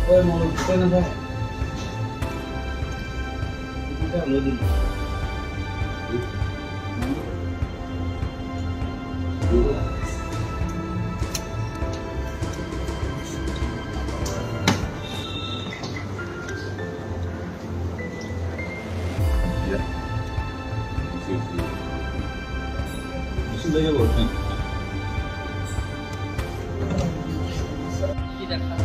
Ôi mau quên nó thôi. Kita lo dulu. Ya. Sudah ya, Bos. Tidak.